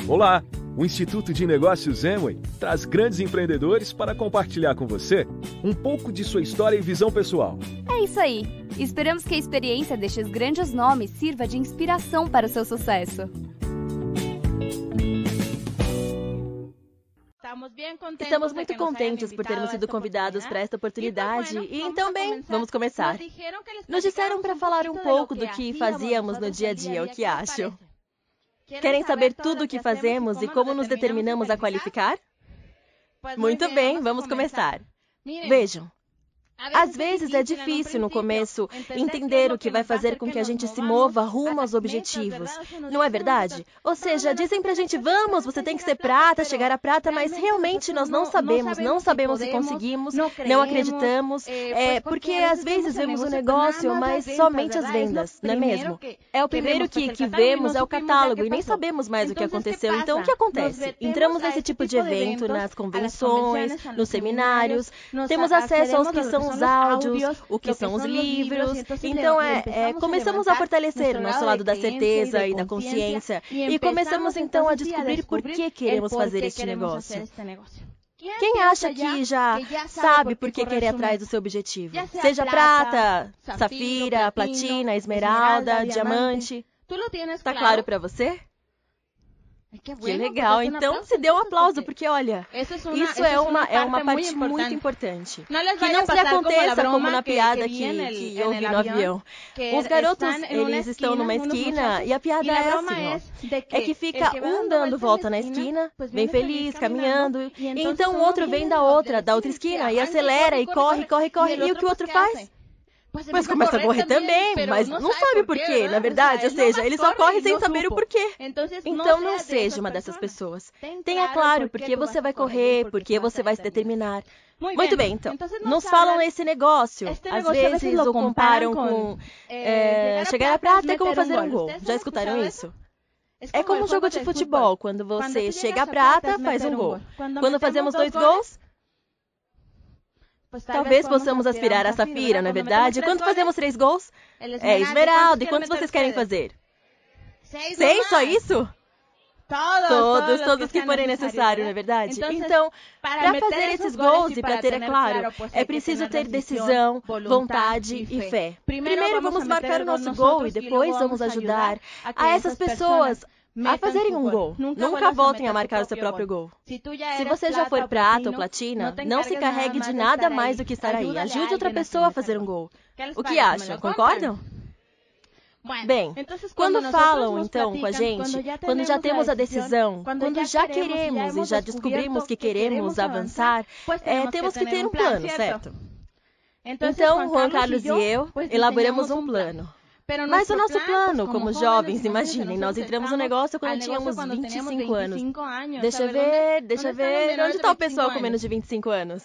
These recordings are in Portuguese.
Olá! O Instituto de Negócios Amway traz grandes empreendedores para compartilhar com você um pouco de sua história e visão pessoal. É isso aí! Esperamos que a experiência destes grandes nomes sirva de inspiração para o seu sucesso. Estamos muito contentes por termos sido convidados para esta oportunidade e então, bem, vamos começar. Nos disseram para falar um pouco do que fazíamos no dia a dia, o que acham? Querem saber tudo o que fazemos e como nos determinamos a qualificar? Muito bem, vamos começar. Vejam. Às vezes é difícil no começo entender o que vai fazer com que a gente se mova rumo aos objetivos. Não é verdade? Ou seja, dizem pra gente, vamos, você tem que ser prata, chegar à prata, mas realmente nós não sabemos se conseguimos, não acreditamos, porque às vezes vemos o negócio, mas somente as vendas, não é mesmo? É o primeiro que vemos, é o catálogo, e nem sabemos mais o que aconteceu. Então, o que acontece? Entramos nesse tipo de evento, nas convenções, nos seminários, temos acesso aos que são os áudios, o que são os livros. Então, começamos a fortalecer o nosso lado da certeza e da consciência e começamos, então, a descobrir por que queremos fazer este negócio. Quem acha que já sabe por que quer ir atrás do seu objetivo? Seja prata, safira, platina, esmeralda, diamante. Está claro para você? Que legal, então se dê um aplauso, porque olha, isso é uma parte muito importante. Que não se aconteça como na piada que eu vi no avião. Os garotos, eles estão numa esquina e a piada é assim, ó. É que fica um dando volta na esquina, bem feliz, caminhando, e então o outro vem da outra esquina e acelera e corre, e o que o outro faz? Pois começa a correr também, mas não sabe por quê, na verdade, ou seja, ele só corre sem saber o porquê. Então não seja uma dessas pessoas. Tenha claro por que você vai correr, por que você vai se determinar. Muito bem, então, nos falam esse negócio, às vezes o comparam com chegar à prata é como fazer um gol. Já escutaram isso? É como um jogo de futebol, quando você chega à prata, faz um gol. Quando fazemos 2 gols... Talvez possamos aspirar a safira, não é verdade? Quando fazemos 3 gols? É esmeralda. E quantos vocês querem fazer? 6, só isso? Todos que forem necessário, não é verdade? Então, para fazer esses gols e para ter, é claro, é preciso ter decisão, vontade e fé. Primeiro vamos marcar o nosso gol e depois vamos ajudar a essas pessoas a fazerem um gol. Nunca voltem a marcar o seu próprio gol. Se você já for prata ou platina, não se carregue de nada mais do que estar aí. Ajude outra pessoa a fazer um gol. O que acham? Concordam? Bem, quando falam, então, com a gente, quando já temos a decisão, quando já queremos e já descobrimos que queremos avançar, temos que ter um plano, certo? Então, Juan Carlos e eu elaboramos um plano. Mas o nosso plano, como jovens, imaginem, nós entramos no negócio quando tínhamos 25 anos. Deixa eu ver, onde está o pessoal com menos de 25 anos?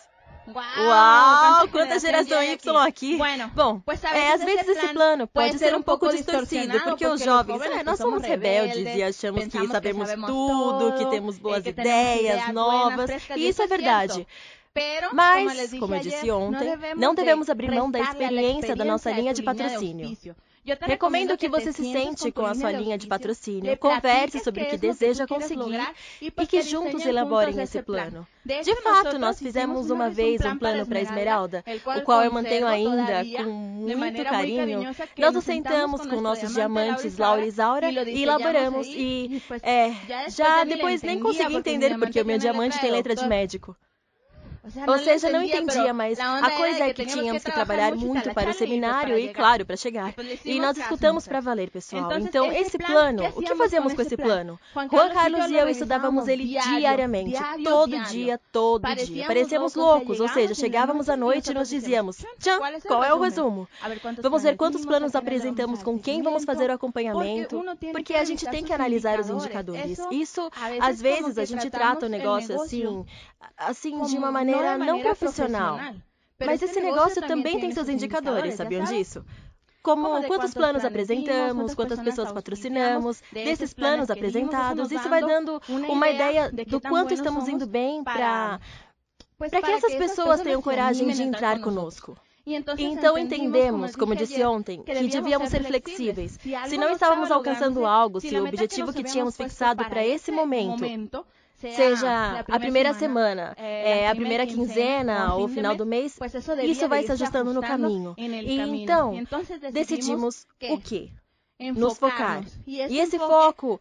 Uau, quanta geração Y aqui! Bom, às vezes esse plano pode ser um pouco distorcido, porque os jovens, nós somos rebeldes e achamos que sabemos tudo, que temos boas ideias, novas, e isso é verdade. Mas, como eu disse ontem, não devemos abrir mão da experiência da nossa linha de patrocínio. Recomendo que você se sente com a sua linha de patrocínio, converse sobre o que deseja conseguir e que juntos elaborem esse plano. De fato, nós fizemos uma vez um plano para a Esmeralda, o qual eu mantenho ainda com muito carinho. Nós nos sentamos com nossos diamantes Laura e Isaura e elaboramos e, já depois nem consegui entender porque o meu diamante tem letra de médico. Ou seja, não entendia, mas a coisa é que tínhamos que trabalhar muito para o seminário e, claro, para chegar. E nós escutamos para valer, pessoal. Então, esse plano, o que fazíamos com esse plano? Juan Carlos e eu estudávamos ele diariamente, todo dia. Parecíamos loucos, ou seja, chegávamos à noite e nos dizíamos, tchan, qual é o resumo? Vamos ver quantos planos apresentamos, com quem vamos fazer o acompanhamento, porque a gente tem que analisar os indicadores. Isso, às vezes, a gente trata o negócio assim de uma maneira não profissional. Mas esse negócio também tem seus indicadores, sabiam disso? Como quantos planos apresentamos, quantas pessoas patrocinamos, desses planos apresentados, isso vai dando uma ideia do quanto estamos indo bem para que essas pessoas tenham coragem de entrar conosco. Então entendemos, como disse ontem, que devíamos ser flexíveis. Se não estávamos alcançando algo, se o objetivo que tínhamos fixado para esse momento, seja a primeira semana, a primeira quinzena ou o final do mês, isso vai se ajustando no caminho. E então, decidimos o quê? Nos focar. E esse foco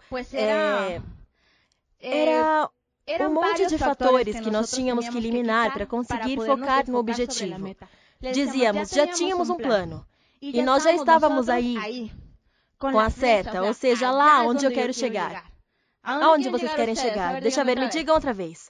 era um monte de fatores que nós tínhamos que eliminar para conseguir focar no objetivo. Dizíamos, já tínhamos um plano. E nós já estávamos aí, com a seta, ou seja, lá onde eu quero chegar. Aonde vocês querem chegar? Deixa eu ver, me digam outra vez.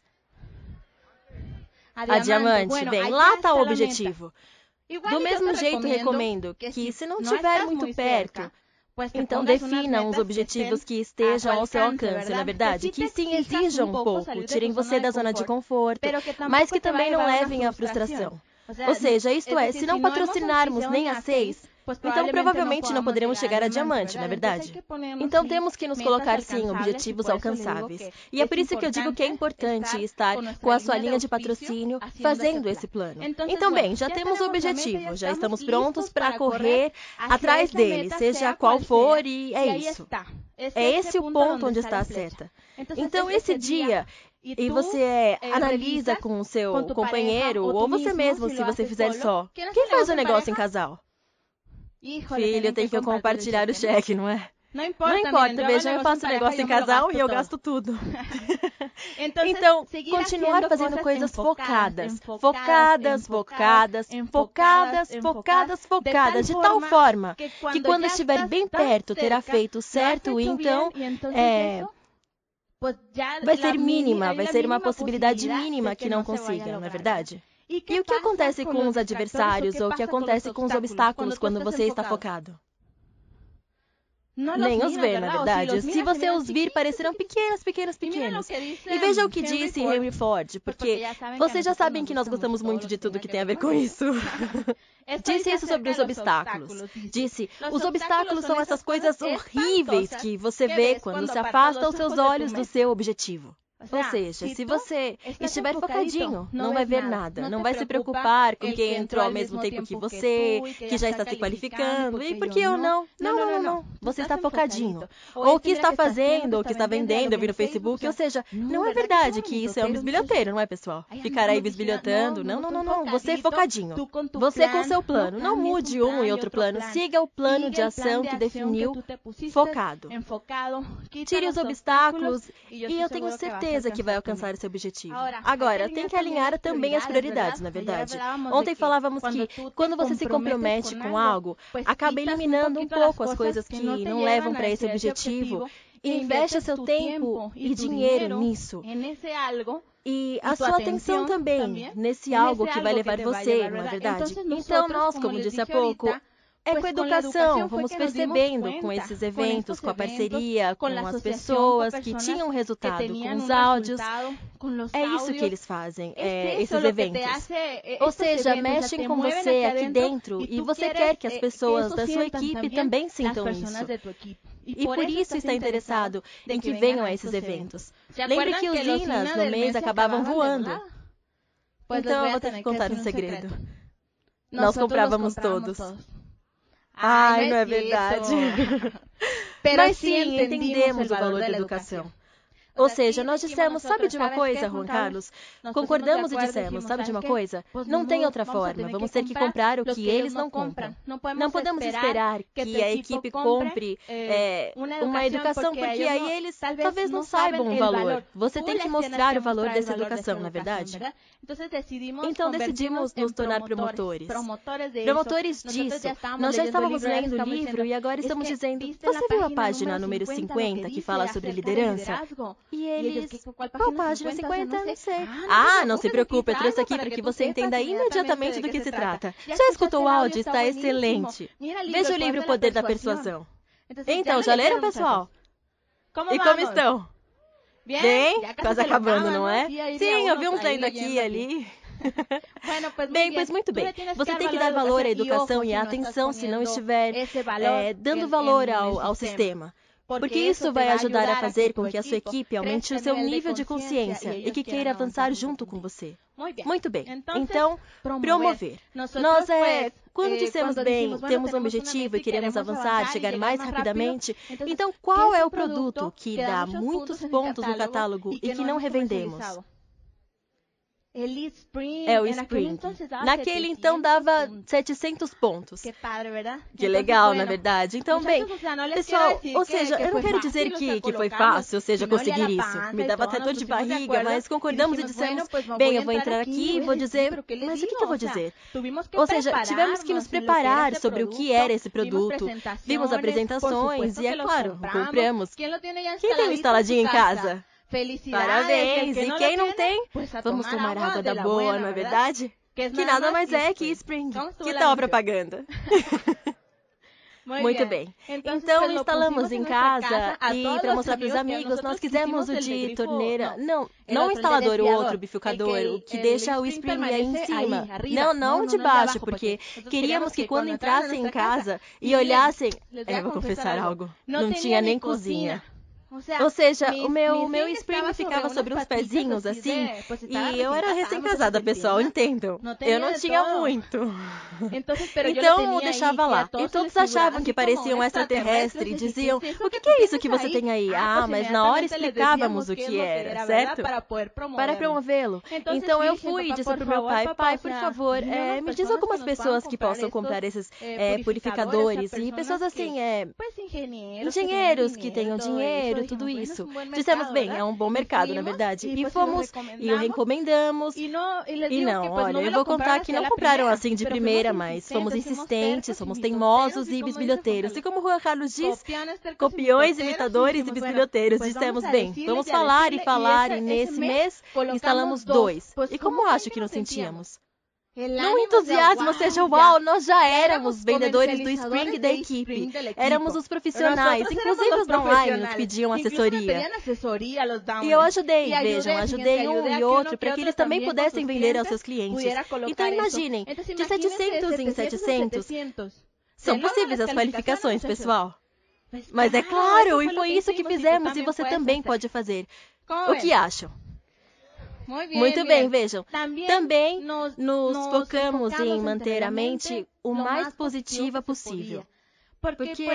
A diamante, bem, lá está o objetivo. Do mesmo jeito, recomendo que, se não estiver muito perto, então defina uns objetivos que estejam ao seu alcance, na verdade, que sim exijam um pouco, tirem você da zona de conforto, mas que também não levem à frustração. Ou seja, isto é, se não patrocinarmos nem a 6, então provavelmente não poderemos chegar a diamante, não é verdade? Então temos que nos colocar, sim, objetivos alcançáveis. E é por isso que eu digo que é importante estar com a sua linha de patrocínio fazendo esse plano. Então, bem, já temos o objetivo, já estamos prontos para correr atrás dele, seja qual for, e é isso. É esse o ponto onde está a seta. Então, esse dia, e você analisa com o seu companheiro, ou você mesmo, se você fizer só. Quem faz o negócio em casal? Filho, tem que compartilhar o cheque, não é? Não importa, veja, eu faço negócio em casal e eu gasto tudo. Então, continuar fazendo coisas focadas, de tal forma que quando estiver bem perto, terá feito certo, e então vai ser mínima, vai ser uma possibilidade mínima que não consiga, não é verdade? E o que acontece com os adversários ou o que acontece com os obstáculos quando você está focado? Nem os vê, na verdade. Se você os vir, parecerão pequenos. E veja o que disse Henry Ford, porque vocês já sabem que nós gostamos muito de tudo que tem a ver com isso. Disse isso sobre os obstáculos. Disse, os obstáculos são essas coisas horríveis que você vê quando se afasta os seus olhos do seu objetivo. Ou seja, se você estiver focadinho, não vai ver nada, não vai se preocupar com quem entrou ao mesmo tempo que você, que já está se qualificando, e por que eu não? Não. Você está focadinho. Ou o que está fazendo, ou o que está vendendo, eu vi no Facebook, ou seja, não é verdade que isso é um bisbilhoteiro, não é, pessoal? Ficar aí bisbilhotando, não. Você é focadinho. Você com seu plano. Não mude um e outro plano. Siga o plano de ação que definiu focado. Tire os obstáculos e eu tenho certeza que vai alcançar esse objetivo. Agora, tem que alinhar também as prioridades, na verdade. Ontem falávamos que quando você se compromete com algo, acaba eliminando um pouco as coisas que não levam para esse objetivo e investe seu tempo e dinheiro nisso. E a sua atenção também nesse algo que vai levar você, não é verdade? Então nós, como disse há pouco, com a educação, vamos percebendo com esses eventos, com a parceria, com as pessoas que tinham resultado, com os áudios. É isso que eles fazem, esses eventos. Ou seja, mexem com você aqui dentro e você quer que as pessoas da sua equipe também sintam isso. E por isso está interessado em que venham a esses eventos. Lembre que os INAs no mês acabavam voando. Então eu vou ter que contar um segredo. Nós comprávamos todos. Ai, não é verdade. Mas sim, entendemos o valor da educação. Ou seja, nós dissemos, sabe de uma coisa, Juan Carlos? Concordamos e dissemos, sabe de uma coisa? Não tem outra forma, vamos ter que comprar o que eles não compram. Não podemos esperar que a equipe compre uma educação, porque aí eles talvez não saibam o valor. Você tem que mostrar o valor dessa educação, não é verdade? Então decidimos nos tornar promotores. Promotores disso. Nós já estávamos lendo o livro e agora estamos dizendo, você viu a página número 50 que fala sobre liderança? E eles... Qual página 50? Não sei. Ah, não se preocupe, eu trouxe aqui para que você entenda imediatamente do que se trata. Já escutou o áudio? Está excelente. Veja o livro O Poder da Persuasão. Então, já leram, pessoal? E como estão? Bem? Quase acabando, não é? Sim, eu vi uns lendo aqui e ali. Bem, pois muito bem. Você tem que dar valor à educação e à atenção se não estiver dando valor ao sistema. porque isso vai ajudar a fazer com que a sua equipe aumente o seu nível de consciência e que queira avançar junto com você. Muito bem. Então, promover. Nós, quando dissemos bem, temos um objetivo e queremos avançar, chegar mais rapidamente, então qual é o produto que dá muitos pontos no catálogo e que não revendemos? É o Spring. Naquele, então, dava 700 pontos. Que legal, na verdade. Então, bem, pessoal, ou seja, eu não quero dizer que foi fácil, ou seja, conseguir isso. Me dava até dor de barriga, mas concordamos e dissemos, bem, eu vou entrar aqui e vou dizer, mas o que eu vou dizer? Ou seja, tivemos que nos preparar sobre o que era esse produto. Vimos apresentações e, é claro, compramos. Quem tem um instaladinho em casa? Parabéns! E quem não tem, vamos tomar água da boa, não é verdade? Que nada mais é que Spring. Que tal a propaganda? Muito bem. Então, instalamos em casa e, para mostrar para os amigos, nós quisemos o de torneira. Não o instalador, o outro bifurcador, o que deixa o Spring aí em cima. Não de baixo, porque queríamos que quando entrassem em casa e olhassem... Eu vou confessar algo. Não tinha nem cozinha. Ou seja, o meu Spring ficava sobre uns pezinhos assim, e eu era recém-casada, pessoal, entendam. Eu não tinha muito. Então eu deixava lá. E todos achavam que parecia um extraterrestre e diziam, o que é isso que você tem aí? Ah, mas na hora explicávamos o que era, certo? Para promovê-lo. Então eu fui e disse pro meu pai, por favor, me diz algumas pessoas que possam comprar esses purificadores. E pessoas assim, engenheiros que tenham dinheiro, tudo isso. Dissemos, bem, é um bom mercado, na verdade. E fomos, e o recomendamos. E não, olha, eu vou contar que não compraram assim de primeira, mas fomos insistentes, fomos teimosos e bisbilhoteiros. E como Juan Carlos diz, copiões, imitadores e bisbilhoteiros. Dissemos, bem, vamos falar, e nesse mês instalamos 2. E como acho que nos sentíamos? Num entusiasmo, ou seja, uau, nós já éramos vendedores do Spring da equipe. Éramos os profissionais, inclusive os downline nos pediam assessoria. E eu ajudei, vejam, ajudei um e outro para que eles também pudessem vender aos seus clientes. Então imaginem, de 700 em 700, são possíveis as qualificações, pessoal. Mas é claro, e foi isso que fizemos e você também pode fazer. O que acham? Muito bem, vejam. Também nos focamos em manter a mente o mais positiva possível. Porque,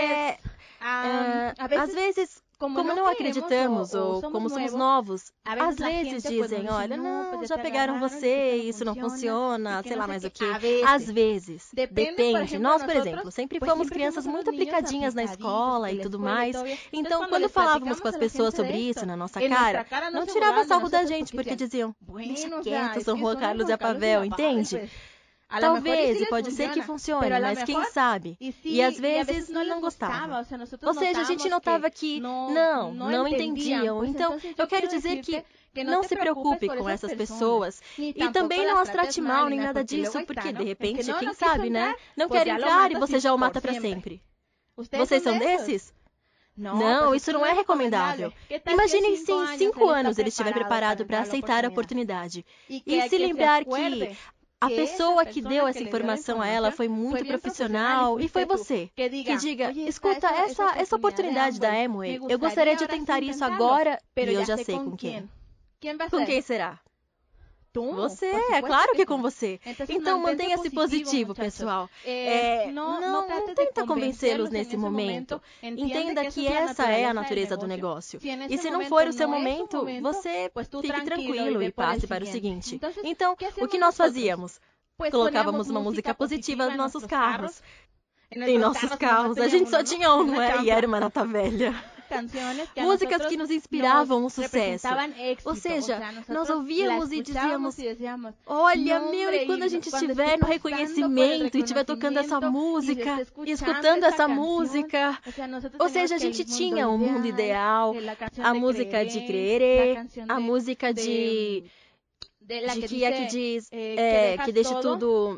às vezes, como não acreditamos ou como somos novos, às vezes dizem, olha, não, já pegaram você, isso não funciona, sei lá mais o quê. Às vezes, depende. Nós, por exemplo, sempre fomos crianças muito aplicadinhas na escola e tudo mais. Então, quando falávamos com as pessoas sobre isso na nossa cara, não tiravam sarro da gente, porque diziam, deixa quieto, são Juan Carlos e a Pavel, entende? Talvez, e pode ser que funcione, mas quem sabe? E às vezes não gostava. Ou seja, a gente notava que não entendiam. Então, eu quero dizer que não se preocupe com essas pessoas e também não as trate mal nem nada disso, porque de repente, quem sabe, né? Não quer entrar e você já o mata para sempre. Vocês são desses? Não, isso não é recomendável. Imaginem se em 5 anos ele estiver preparado para aceitar a oportunidade e se lembrar que a pessoa que deu essa informação a ela foi muito profissional e foi você. Que diga, escuta, essa oportunidade da Amway, eu gostaria de tentar isso agora e eu já sei com quem. Com quem será? Você, é claro que é com você. Então mantenha-se positivo, pessoal. Não tenta convencê-los nesse momento. Entenda que essa é a natureza do negócio. E se não for o seu momento, você fique tranquilo e passe para o seguinte. Então, o que nós fazíamos? Colocávamos uma música positiva nos nossos carros. Em nossos carros, a gente só tinha um, não é? E era uma nata velha. Músicas que nos inspiravam um sucesso. Ou seja, nós ouvíamos e dizíamos, olha, e quando a gente estiver no reconhecimento e estiver tocando essa música, escutando essa música, ou seja, a gente tinha o mundo ideal, a música de Creeré, a música de que diz, que deixe tudo...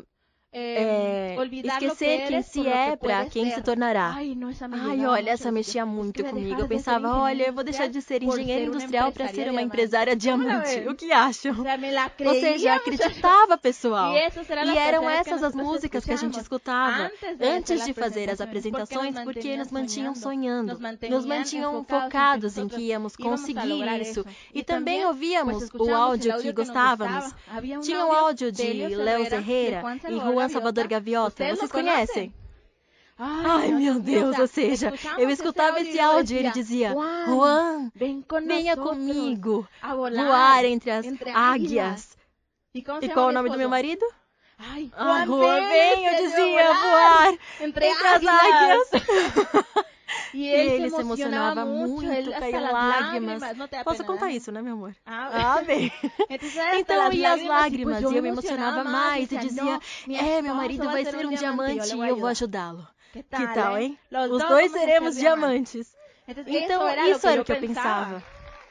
esquecer quem se é para quem se tornará. Ai, olha, essa mexia muito comigo. Eu pensava, olha, eu vou deixar de ser engenheira industrial para ser uma empresária diamante. O que acham? Ou seja, acreditava, pessoal. E eram essas as músicas que a gente escutava antes de fazer as apresentações, porque nos mantinham sonhando, nos mantinham focados em que íamos conseguir isso. E também ouvíamos o áudio que gostávamos. Tinha o áudio de Léo Herrera e Juan Salvador Gaviota. Vocês conhecem? Ai, meu Deus, ou seja, eu escutava esse áudio e ele dizia, Juan, venha comigo, voar entre as águias. E qual o nome do meu marido? Juan, vem, eu dizia, voar entre as águias. E ele se emocionava muito, caíam lágrimas. Posso contar isso, né, meu amor? Bem. Então ia as lágrimas e eu me emocionava mais e dizia, meu marido vai ser um diamante e eu vou ajudá-lo. Que tal, hein? Os dois seremos diamantes. Então, isso era o que eu pensava.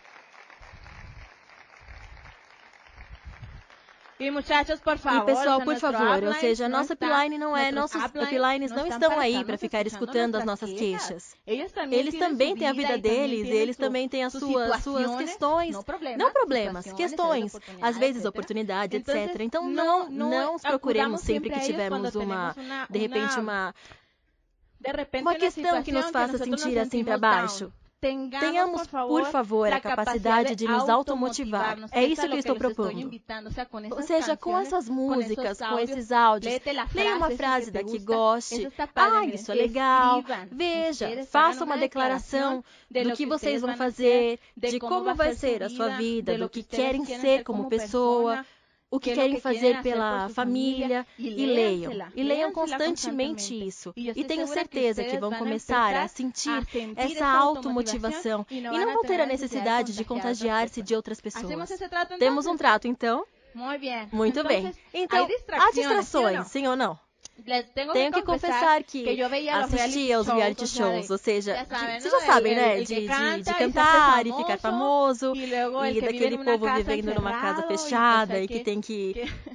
E pessoal, por favor, ou seja, nossa upline não é, nossos uplines não estão aí para ficar escutando as nossas queixas. Eles também têm a vida deles, e eles também têm as suas questões, não problemas, questões, às vezes oportunidades, etc. Então não os procuremos sempre que tivermos de repente uma questão que nos faça sentir assim para baixo. Tenhamos, por favor, a capacidade de nos automotivar. É isso que eu estou propondo. Ou seja, com essas músicas, com esses áudios, leia uma frase da que goste. Isso é legal. Veja, faça uma declaração do que vocês vão fazer, de como vai ser a sua vida, do que querem ser como pessoa, o que querem fazer pela família, e leiam constantemente isso. E tenho certeza que vão começar a sentir essa automotivação e não vão ter a necessidade de contagiar-se de outras pessoas. Temos um trato, então? Muito bem. Então, há distrações, sim ou não? Tenho que confessar que assistia aos reality shows, ou seja, vocês já sabem, né? De cantar e ficar famoso, e daquele povo vivendo numa casa fechada e que tem que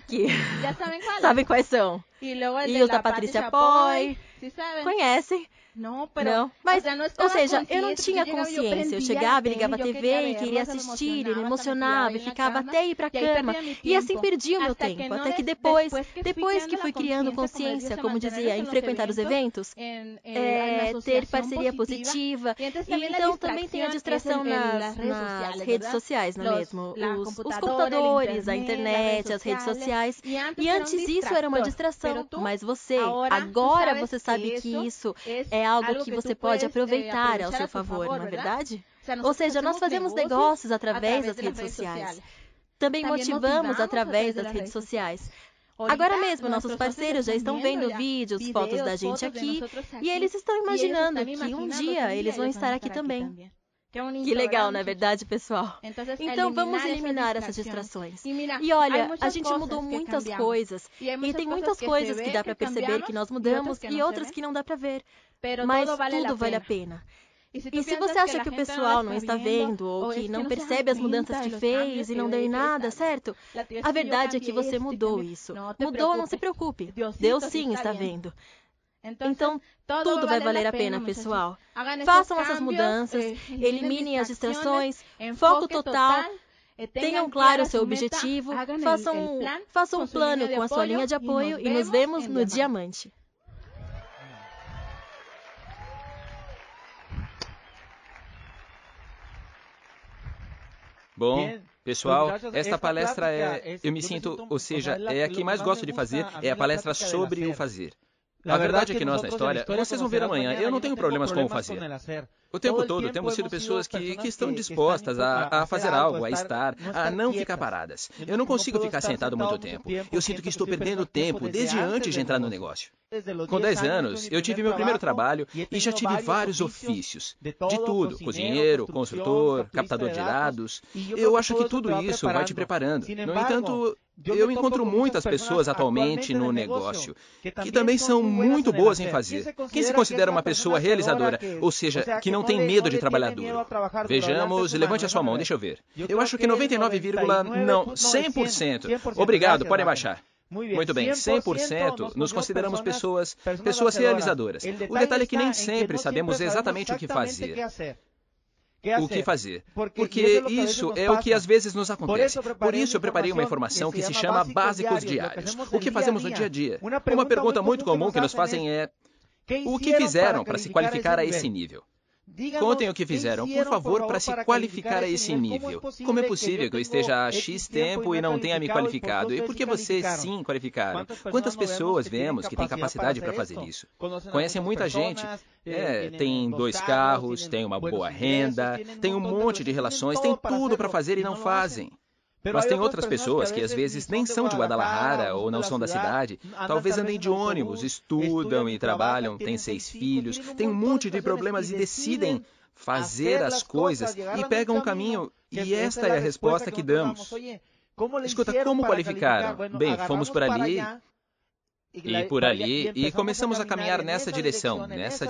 sabem quais são. E os da Patrícia Poy, conhecem? Não, mas, ou seja, eu não tinha consciência. Eu chegava e ligava a TV e queria assistir, e me emocionava, e ficava até ir pra cama. E assim perdia o meu tempo, até que depois que fui criando consciência, como dizia, em frequentar os eventos, ter parceria positiva. E então também tem a distração nas redes sociais, não é mesmo? Os computadores, a internet, as redes sociais. E antes isso era uma distração, mas agora você sabe que isso é algo que você pode aproveitar ao seu favor, não é verdade? Ou seja, nós fazemos negócios através das redes sociais. Também motivamos através das redes sociais. Agora mesmo, nossos parceiros já estão vendo vídeos, fotos da gente aqui, e eles estão imaginando que um dia eles vão estar aqui também. Que legal, não é verdade, pessoal? Então, vamos eliminar essas distrações. E olha, a gente mudou muitas coisas. E tem muitas coisas que dá para perceber que nós mudamos e outras que não dá para ver. Mas tudo vale a pena. E se você acha que o pessoal não está vendo ou que não percebe as mudanças que fez e não deu em nada, certo? A verdade é que você mudou isso. Mudou, não se preocupe. Deus sim está vendo. Então, tudo vai valer a pena, pessoal. Façam essas mudanças, eliminem as distrações, foco total, tenham claro o seu objetivo, façam um plano com a sua linha de apoio e nos vemos no Diamante. Bom, pessoal, esta palestra eu me sinto, ou seja, é a que mais gosto de fazer, é a palestra sobre o fazer. A verdade é que nós na história, vocês vão ver amanhã, eu não tenho problemas com o fazer. O tempo todo temos sido pessoas que estão dispostas a fazer algo, a estar, a não ficar paradas. Eu não consigo ficar sentado muito tempo. Eu sinto que estou perdendo tempo desde antes de entrar no negócio. Com 10 anos, eu tive meu primeiro trabalho e já tive vários ofícios. De tudo, cozinheiro, construtor, captador de dados. Eu acho que tudo isso vai te preparando. No entanto, eu encontro muitas pessoas atualmente no negócio que também são muito boas em fazer. Quem se considera uma pessoa realizadora, ou seja, que não tem medo de trabalhar duro? Vejamos, levante a sua mão, deixa eu ver. Eu acho que 99, não, 100%. Obrigado, podem baixar. Muito bem, 100% nos consideramos pessoas realizadoras. O detalhe é que nem sempre sabemos exatamente o que fazer. Porque isso é o que às vezes nos acontece. Por isso eu preparei uma informação que se chama Básicos Diários. O que fazemos no dia a dia? Uma pergunta muito comum que nos fazem é: o que fizeram para se qualificar a esse nível? Contem o que fizeram, por favor, para se qualificar a esse nível. Como é possível que eu esteja há X tempo e não tenha me qualificado? E por que vocês sim qualificaram? Quantas pessoas vemos que têm capacidade para fazer isso? Conhecem muita gente. Tem 2 carros, tem uma boa renda, tem um monte de relações, tem tudo para fazer e não fazem. Mas tem outras pessoas que às vezes nem são de Guadalajara ou não são da cidade, talvez andem de ônibus, estudam e trabalham, têm 6 filhos, têm um monte de problemas e decidem fazer as coisas e pegam um caminho, e esta é a resposta que damos. Escuta, como qualificaram? Bem, fomos por ali e por ali, e começamos a caminhar nessa direção,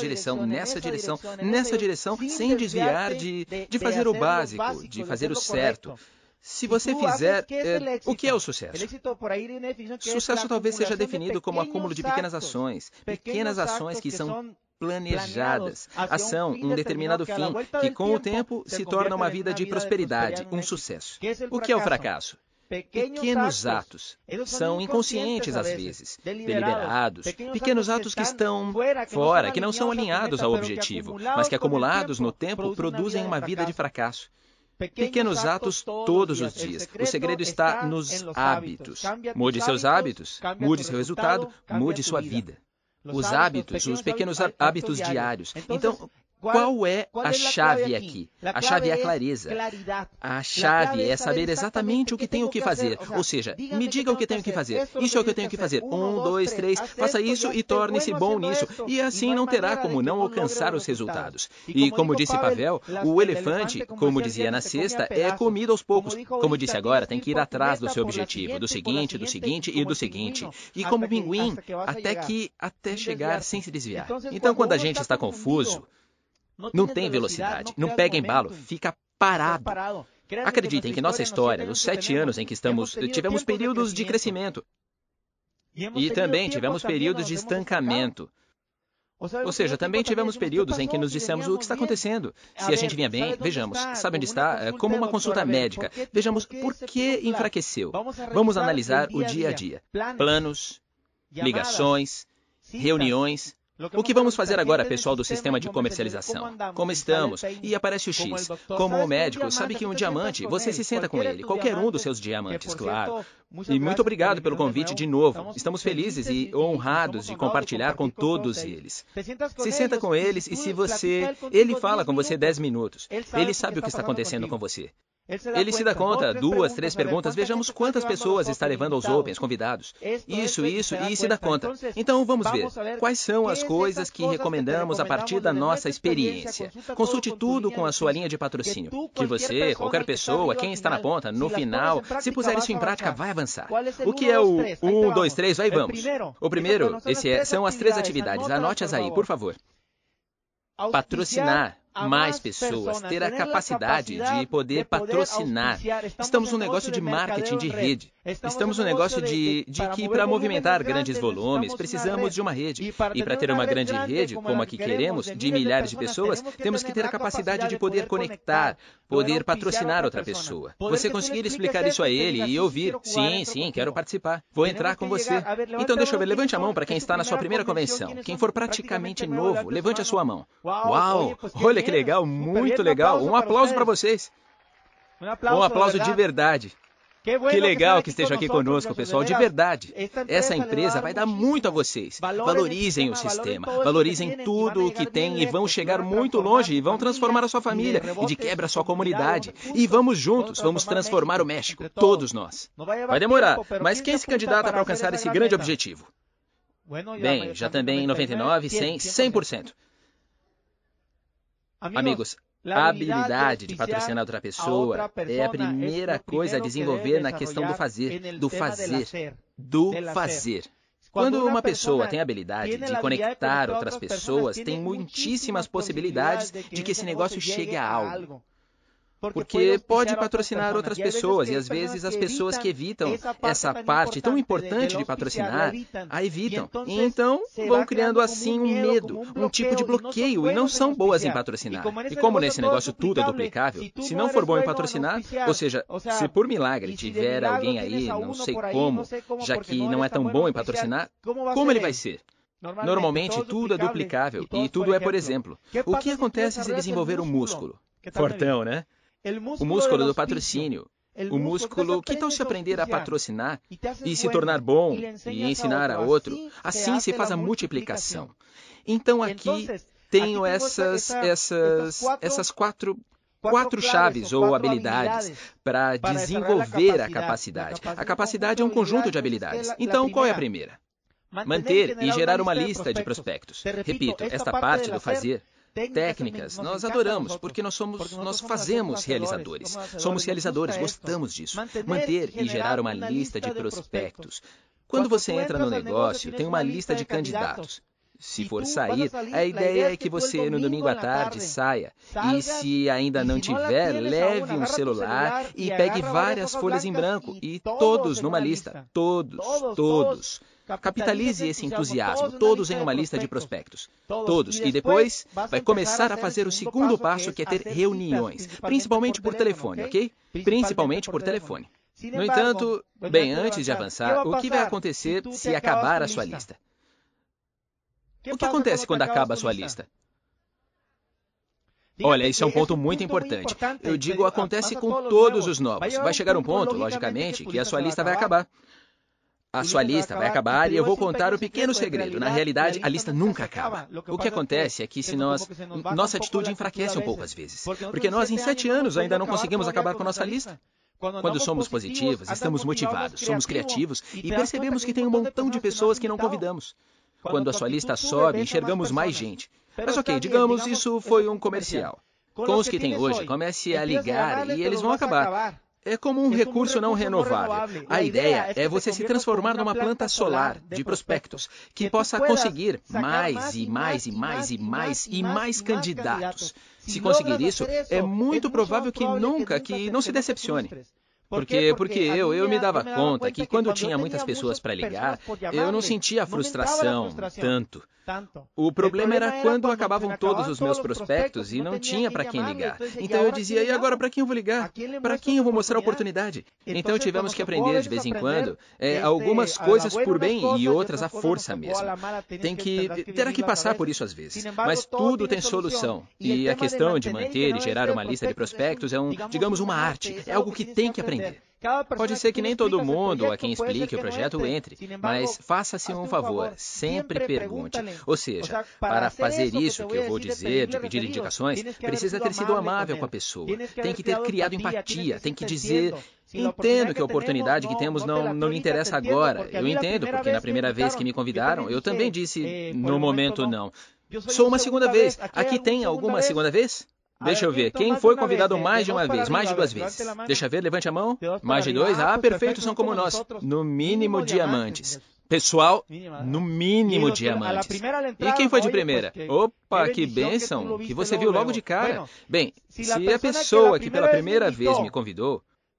sem desviar de fazer o básico, de fazer o certo. Se você fizer, o que é o sucesso? Sucesso talvez seja definido como o acúmulo de pequenas ações que são planejadas, ação, um determinado fim, que com o tempo se torna uma vida de prosperidade, um sucesso. O que é o fracasso? Pequenos atos. São inconscientes às vezes, deliberados, pequenos atos que estão fora, que não são alinhados ao objetivo, mas que acumulados no tempo produzem uma vida de fracasso. Pequenos atos todos os dias. O segredo está nos hábitos. Mude seus hábitos, mude seu resultado, mude sua vida. Os hábitos, os pequenos hábitos diários. Então, qual é a chave aqui? A chave é a clareza. A chave é saber exatamente o que tenho que fazer. Ou seja, me diga o que tenho que fazer. Isso é o que eu tenho que fazer. 1, 2, 3, faça isso e torne-se bom nisso. E assim não terá como não alcançar os resultados. E como disse Pavel, o elefante, como dizia na sexta, é comido aos poucos. Como disse agora, tem que ir atrás do seu objetivo, do seguinte e do seguinte. E como pinguim, até chegar sem se desviar. Então, quando a gente está confuso, não tem velocidade, não pega embalo, fica parado. Acreditem que nossa história, nos 7 anos em que estamos, tivemos períodos de crescimento e também tivemos períodos de estancamento. Ou seja, também tivemos períodos em que nos dissemos o que está acontecendo. Se a gente vinha bem, vejamos, sabe onde está? Como uma consulta médica. Vejamos por que enfraqueceu. Vamos analisar o dia a dia. Planos, ligações, reuniões. O que vamos fazer agora, pessoal do sistema de comercialização? Como estamos? E aparece o X. Como o médico, sabe que um diamante, você se senta com ele, qualquer um dos seus diamantes, claro. E muito obrigado pelo convite de novo. Estamos felizes e honrados de compartilhar com todos eles. Se senta com eles e ele fala com você 10 minutos. Ele sabe o que está acontecendo com você. Ele se dá conta, 2, 3 perguntas, vejamos quantas pessoas está levando aos Opens, convidados. Isso, e se dá conta. Então vamos ver, quais são as coisas que recomendamos a partir da nossa experiência. Consulte tudo com a sua linha de patrocínio. Que você, qualquer pessoa, quem está na ponta, no final, se puser isso em prática, vai avançar. O que é o 1, 2, 3, vai vamos. O primeiro, são as 3 atividades, anote-as aí, por favor. Patrocinar mais pessoas, ter a capacidade de poder patrocinar. Estamos num negócio de marketing de rede. Estamos num negócio de que para movimentar grandes volumes precisamos de uma rede. E para ter uma grande rede, como a que queremos, de milhares de pessoas, temos que ter a capacidade de poder conectar, poder patrocinar outra pessoa. Você conseguir explicar isso a ele e ouvir, sim, quero participar. Vou entrar com você. Então deixa eu ver, levante a mão para quem está na sua primeira convenção. Quem for praticamente novo, levante a sua mão. Uau, olha que legal, muito legal. Um aplauso para vocês. Um aplauso de verdade. Que legal que estejam aqui conosco, pessoal, de verdade. Essa empresa vai dar muito a vocês. Valorizem o sistema, valorizem tudo o que tem e vão chegar muito longe e vão transformar a sua família e de quebra a sua comunidade. E vamos juntos, vamos transformar o México, todos nós. Vai demorar, mas quem se candidata para alcançar esse grande objetivo? Bem, já também em 99, 100, 100%. Amigos, a habilidade de patrocinar outra pessoa é a primeira coisa a desenvolver na questão do fazer. Quando uma pessoa tem a habilidade de conectar outras pessoas, tem muitíssimas possibilidades de que esse negócio chegue a algo. porque pode patrocinar outras pessoas, e às vezes as pessoas que evitam essa parte tão importante de patrocinar, a evitam. E então vão criando assim um medo, um tipo de bloqueio, e não são boas em patrocinar. E como nesse negócio tudo é duplicável, se não for bom em patrocinar, ou seja, se por milagre tiver alguém aí, não sei como, já que não é tão bom em patrocinar, como ele vai ser? Normalmente tudo é duplicável, e tudo é, por exemplo, o que acontece se desenvolver um músculo? Fortão, né? O músculo do patrocínio. O músculo, que tal se aprender a patrocinar e se tornar bom e ensinar a outro? Assim se faz a multiplicação. Então aqui tenho essas quatro chaves ou habilidades para desenvolver a capacidade. A capacidade é um conjunto de habilidades. Então, qual é a primeira? Manter e gerar uma lista de prospectos. Repito, esta parte do fazer. Técnicas, nós adoramos, porque nós fazemos realizadores. Somos realizadores, gostamos disso. Manter e gerar uma lista de prospectos. Quando você entra no negócio, tem uma lista de candidatos. Se for sair, a ideia é que você, no domingo à tarde, saia. E se ainda não tiver, leve um celular e pegue várias folhas em branco. E todos numa lista. Todos. Capitalize esse entusiasmo, todos em uma lista de prospectos. Todos. E depois vai começar a fazer o segundo passo, que é ter reuniões. Principalmente por telefone, ok? Principalmente por telefone. No entanto, bem, antes de avançar, o que vai acontecer se acabar a sua lista? O que acontece quando acaba a sua lista? Olha, isso é um ponto muito importante. Eu digo, acontece com todos os novos. Vai chegar um ponto, logicamente, que a sua lista vai acabar. A sua lista vai acabar e eu vou contar o pequeno segredo. Na realidade, a lista nunca acaba. O que acontece é que se nossa atitude enfraquece um pouco às vezes. Porque nós, em 7 anos, ainda não conseguimos acabar com a nossa lista. Quando somos positivos, estamos motivados, somos criativos e percebemos que tem um montão de pessoas que não convidamos. Quando a sua lista sobe, enxergamos mais gente. Mas ok, digamos, isso foi um comercial. Com os que tem hoje, comece a ligar e eles vão acabar. É como um recurso não renovável. A ideia é você se transformar numa planta solar de prospectos que possa conseguir mais e mais candidatos. Se conseguir isso, é muito provável que não se decepcione. Porque eu me dava conta que quando tinha muitas pessoas para ligar, eu não sentia frustração tanto. O problema era quando acabavam todos os meus prospectos e não tinha para quem ligar. Então eu dizia, e agora para quem eu vou ligar? Para quem eu vou mostrar a oportunidade? Então tivemos que aprender de vez em quando algumas coisas por bem e outras à força mesmo. Terá que passar por isso às vezes. Mas tudo tem solução. E a questão de manter e gerar uma lista de prospectos é digamos, uma arte. É algo que tem que aprender. Pode ser que nem todo mundo a quem explique o projeto entre, mas faça-se um favor, sempre pergunte. Ou seja, para fazer isso que eu vou dizer, de pedir indicações, precisa ter sido amável com a pessoa, tem que ter criado empatia, tem que dizer, entendo que a oportunidade que temos não lhe interessa agora. Eu entendo, porque na primeira vez que me convidaram, eu também disse, no momento não. Sou uma segunda vez. Aqui tem alguma segunda vez? Deixa eu ver. Quem foi convidado mais de uma vez? Mais de 2 vezes? Deixa eu ver, levante a mão. Mais de 2? Ah, perfeito, são como nós. No mínimo diamantes. Pessoal, no mínimo diamantes. E quem foi de primeira? Opa, que bênção, que você viu logo de cara. Bem, se a pessoa que pela primeira vez me convidou,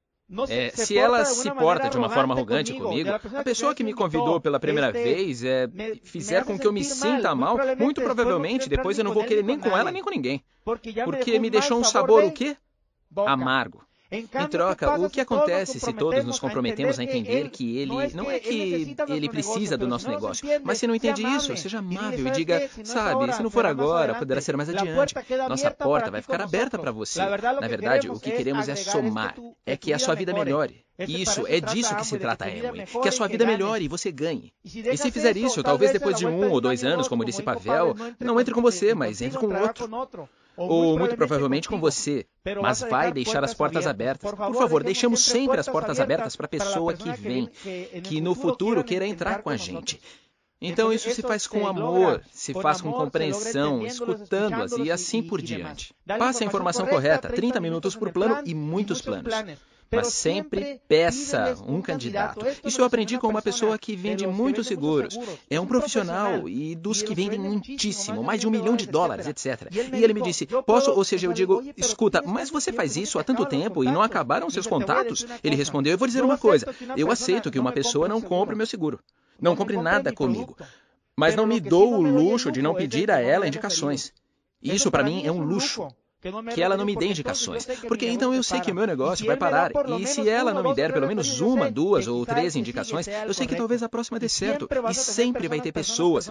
se ela se porta de uma forma arrogante comigo, a pessoa que me convidou pela primeira vez fizer com que eu me sinta mal, muito provavelmente depois eu não vou querer nem com ela nem com ninguém. Porque me deixou um sabor o quê? Amargo. Em troca, o que acontece se todos nos comprometemos a entender que não é que ele precisa do nosso negócio, mas se não entende isso, seja amável e diga, sabe, se não for agora, poderá ser mais adiante. Nossa porta vai ficar aberta para você. Na verdade, o que queremos é somar, é que a sua vida melhore. Isso, é disso que se trata a Amway, que a sua vida melhore e você ganhe. E se fizer isso, talvez depois de 1 ou 2 anos, como disse Pavel, não entre com você, mas entre com outro. Ou muito provavelmente com você, mas vai deixar as portas abertas. Por favor, deixamos sempre as portas abertas para a pessoa que vem, que no futuro queira entrar com a gente. Então isso se faz com amor, se faz com compreensão, escutando-as e assim por diante. Passe a informação correta, 30 minutos por plano e muitos planos. mas sempre peça um candidato. Isso eu aprendi com uma pessoa que vende muitos seguros. É um profissional e dos que vendem muitíssimo, mais de $1 milhão, etc. E ele me disse, posso? Ou seja, eu digo, escuta, mas você faz isso há tanto tempo e não acabaram seus contatos? Ele respondeu, eu vou dizer uma coisa, eu aceito que uma pessoa não compre meu seguro. Não compre nada comigo. Mas não me dou o luxo de não pedir a ela indicações. Isso para mim é um luxo. Que ela não me dê indicações, porque então eu sei que o meu negócio vai parar, e se ela não me der pelo menos 1, 2 ou 3 indicações, eu sei que talvez a próxima dê certo, e sempre vai ter pessoas,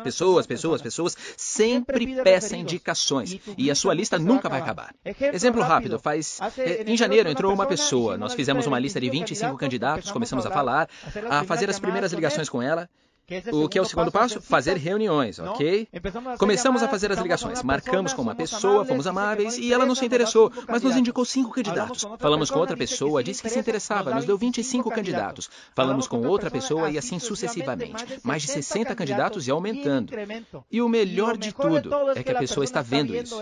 sempre peça indicações, e a sua lista nunca vai acabar. Exemplo rápido, em janeiro entrou uma pessoa, nós fizemos uma lista de 25 candidatos, começamos a falar, a fazer as primeiras ligações com ela. O que é o segundo passo? Fazer reuniões, ok? Começamos a fazer as ligações, marcamos com uma pessoa, fomos amáveis e ela não se interessou, mas nos indicou 5 candidatos. Falamos com outra pessoa, disse que se interessava, nos deu 25 candidatos. Falamos com outra pessoa e assim sucessivamente. Mais de 60 candidatos e aumentando. E o melhor de tudo é que a pessoa está vendo isso.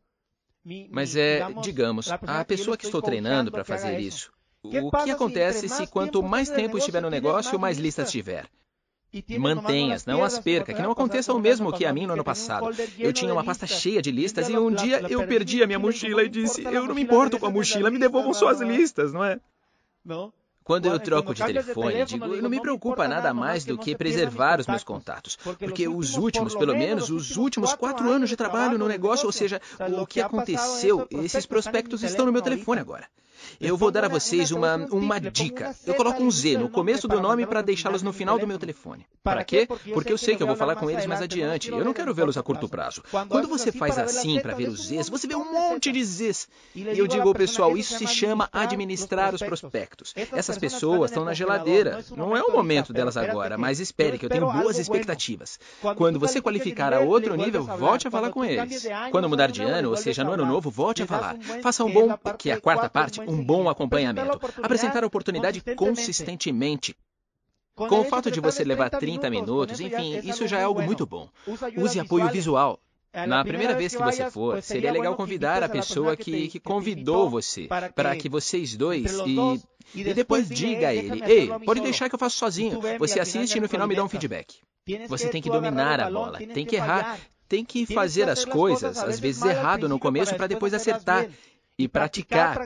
Mas digamos, a pessoa que estou treinando para fazer isso, o que acontece se quanto mais tempo estiver no negócio, mais listas tiver? Mantenha-as, não as perca, que não aconteça o mesmo que a mim no ano passado. Eu tinha uma pasta cheia de listas e um dia eu perdi a minha mochila e disse, eu não me importo com a mochila, me devolvam só as listas, não é? Quando eu troco de telefone, digo, não me preocupa nada mais do que preservar os meus contatos, porque pelo menos os últimos 4 anos de trabalho no negócio, ou seja, o que aconteceu, esses prospectos estão no meu telefone agora. Eu vou dar a vocês uma dica. Eu coloco um Z no começo do nome para deixá-los no final do meu telefone. Para quê? Porque eu sei que eu vou falar com eles mais adiante. Eu não quero vê-los a curto prazo. Quando você faz assim para ver os Zs, você vê um monte de Zs. E eu digo ao pessoal, isso se chama administrar os prospectos. Essas pessoas estão na geladeira. Não é o momento delas agora, mas espere que eu tenho boas expectativas. Quando você qualificar a outro nível, volte a falar com eles. Quando mudar de ano, ou seja, no ano novo, volte a falar. Faça um bom, que é a quarta parte, um bom acompanhamento. Apresentar a oportunidade consistentemente. Com o fato de você levar 30 minutos, enfim, isso já é algo muito bom. Use apoio visual. Na primeira vez que você for, seria legal convidar a pessoa que convidou você, para que vocês dois, e depois diga a ele, ei, pode deixar que eu faço sozinho. Você assiste e no final me dá um feedback. Você tem que dominar a bola, tem que errar, tem que fazer as coisas, às vezes errado no começo, para depois acertar. E praticar,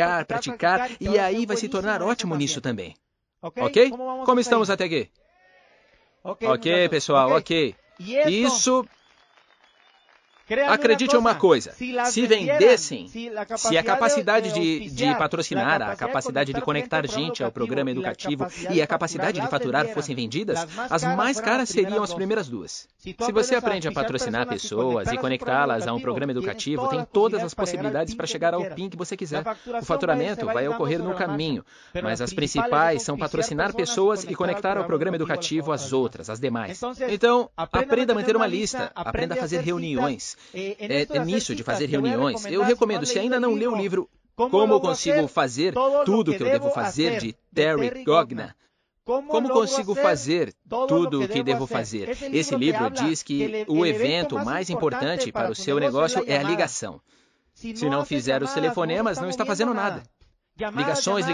e aí vai se tornar ótimo nisso também. Ok? Como estamos até aqui? Ok, pessoal, ok. Isso... Acredite uma coisa, se vendessem, se a capacidade de patrocinar, a capacidade de conectar gente ao programa educativo e a capacidade de faturar fossem vendidas, as mais caras seriam as primeiras duas. Se você aprende a patrocinar pessoas e conectá-las a um programa educativo, tem todas as possibilidades para chegar ao PIN que você quiser. O faturamento vai ocorrer no caminho, mas as principais são patrocinar pessoas e conectar ao programa educativo as outras, as demais. Então, aprenda a manter uma lista, aprenda a fazer reuniões. Nisso de fazer reuniões, eu recomendo, se ainda não leu o livro Como Consigo Fazer Tudo o que eu Devo Fazer, de Terry Gogna, como consigo fazer tudo o que devo fazer? Esse livro diz que o evento mais importante para o seu negócio é a ligação. Se não fizer os telefonemas, não está fazendo nada. Ligações.